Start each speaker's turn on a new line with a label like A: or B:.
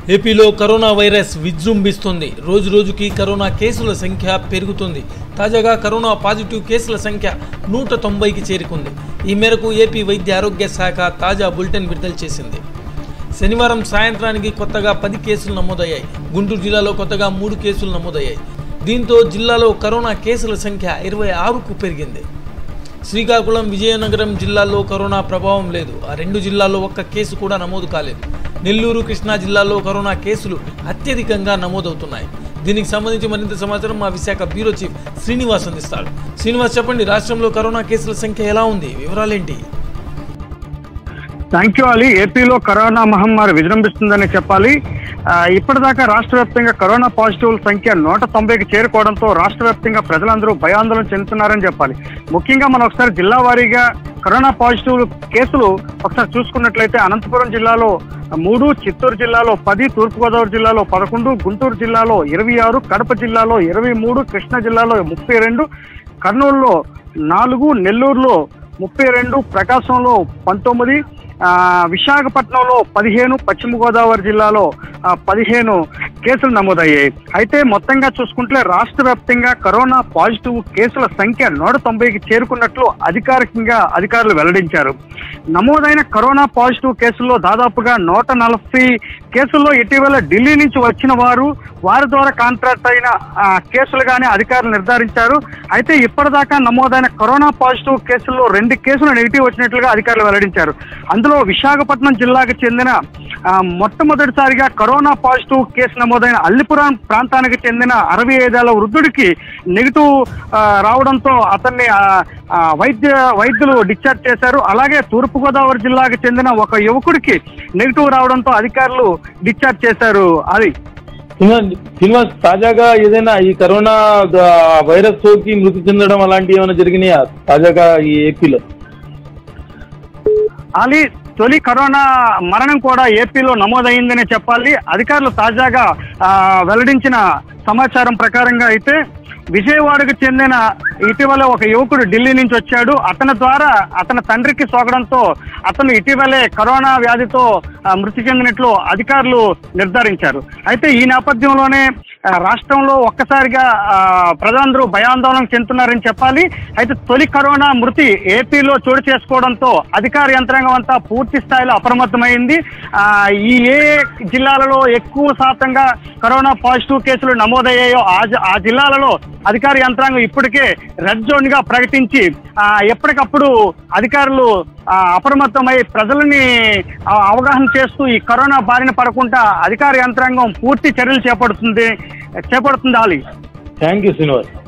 A: ఏపీలో corona virus విజృంభిస్తుంది. రోజు రోజుకి కరోనా కేసుల సంఖ్య పెరుగుతుంది. తాజాగా కరోనా పాజిటివ్ కేసుల సంఖ్య 190కి చేరుకుంది. ఈ మేరకు ఏపీ వైద్య ఆరోగ్య శాఖ తాజా బులెటిన్ విడుదల చేసింది. శనివారం సాయంత్రానికి కొత్తగా 10 కేసులు నమోదయ్యాయి. గుంటూరు జిల్లాలో కొత్తగా 3 కేసులు నమోదయ్యాయి. దీంతో జిల్లాలో కరోనా కేసుల సంఖ్య 26కు పెరిగింది. శ్రీకాకుళం, విజయనగరం జిల్లాల్లో కరోనా ప్రభావం లేదు. ఆ 2 జిల్లాల్లో ఒక్క కేసు కూడా నమోదు కాలేదు. నెల్లూరు, కృష్ణా జిల్లాల్లో కరోనా కేసులు అత్యధికంగా నమోదవుతున్నాయి. దీనికి సంబంధించి మరింత సమాచారం మా విశాఖ బ్యూరో చీఫ్ శ్రీనివాస్ అందిస్తాడు. శ్రీనివాస్, చెప్పండి, రాష్ట్రంలో కరోనా కేసుల సంఖ్య ఎలా ఉంది, వివరాలేంటి?
B: Thank you Ali. ఏపీలో కరోనా మహమ్మారి విజృంభిస్తుందని చెప్పాలి. ఇప్పటిదాకా రాష్ట్ర వ్యాప్తంగా కరోనా పాజిటివ్ల సంఖ్య 190కి చేరుకోవడంతో రాష్ట్ర వ్యాప్తంగా ప్రజలందరూ భయాందోళన చెందుతున్నారని చెప్పాలి. ముఖ్యంగా మనం ఒకసారి జిల్లా వారీగా కరోనా పాజిటివ్ కేసులు ఒకసారి చూసుకున్నట్లయితే అనంతపురం జిల్లాలో 3, చిత్తూరు జిల్లాలో 10, తూర్పుగోదావరి జిల్లాలో 11, గుంటూరు జిల్లాలో 26, కడప జిల్లాలో 23, కృష్ణా జిల్లాలో 32, కర్నూలులో 4, నెల్లూరులో 32, ప్రకాశంలో 19, విశాఖపట్నంలో 15, పశ్చిమ గోదావరి జిల్లాలో 15 కేసులు నమోదయ్యాయి. అయితే మొత్తంగా చూసుకుంటే రాష్ట్ర వ్యాప్తంగా కరోనా పాజిటివ్ కేసుల సంఖ్య 190కి చేరుకున్నట్లు అధికారికంగా అధికారులు వెల్లడించారు. నమోదైన కరోనా పాజిటివ్ కేసుల్లో దాదాపుగా 140 కేసుల్లో ఇటీవల ఢిల్లీ నుంచి వచ్చిన వారి ద్వారా కాంట్రాక్ట్ అయిన కేసులుగానే అధికారులు నిర్ధారించారు. అయితే ఇప్పటిదాకా నమోదైన కరోనా పాజిటివ్ కేసుల్లో 2 కేసులు నెగిటివ్ వచ్చినట్లుగా అధికారులు వెల్లడించారు. అందులో విశాఖపట్నం జిల్లాకు చెందిన మొట్టమొదటిసారిగా కరోనా పాజిటివ్ కేసు నమోదైన అల్లిపురం ప్రాంతానికి చెందిన 65 ఏళ్ల వృద్ధుడికి నెగిటివ్ రావడంతో అతన్ని వైద్యులు డిశ్చార్జ్ చేశారు. అలాగే తూర్పుగోదావరి జిల్లాకు చెందిన ఒక యువకుడికి నెగిటివ్ రావడంతో అధికారులు డిశ్చార్జ్ చేశారు. అది
C: శ్రీనివాస్, తాజాగా ఏదైనా ఈ కరోనా వైరస్ సోకి మృతి చెందడం అలాంటివి ఏమైనా జరిగినాయా తాజాగా ఈ ఏపీలో?
B: అలీ, తొలి కరోనా మరణం కూడా ఏపీలో నమోదైందనే చెప్పాలి. అధికారులు తాజాగా వెల్లడించిన సమాచారం ప్రకారంగా అయితే విజయవాడకు చెందిన ఇటీవలే ఒక యువకుడు ఢిల్లీ నుంచి వచ్చాడు. అతని ద్వారా అతని తండ్రికి సోకడంతో అతను ఇటీవలే కరోనా వ్యాధితో మృతి చెందినట్లు అధికారులు నిర్ధారించారు. అయితే ఈ నేపథ్యంలోనే రాష్ట్రంలో ఒక్కసారిగా ప్రజలందరూ భయాందోళన చెందుతున్నారని చెప్పాలి. అయితే తొలి కరోనా మృతి ఏపీలో చోటు చేసుకోవడంతో అధికార యంత్రాంగం అంతా పూర్తి స్థాయిలో అప్రమత్తమైంది. ఈ ఏ జిల్లాలలో ఎక్కువ శాతంగా కరోనా పాజిటివ్ కేసులు నమోదయ్యాయో ఆ జిల్లాలలో అధికార యంత్రాంగం ఇప్పటికే రెడ్ జోన్ గా ప్రకటించి ఎప్పటికప్పుడు అధికారులు అప్రమత్తమై ప్రజలని అవగాహన చేస్తూ ఈ కరోనా బారిన పడకుండా అధికార యంత్రాంగం పూర్తి చర్యలు చేపడుతుంది. ఆలి.
C: Thank you Srinivas.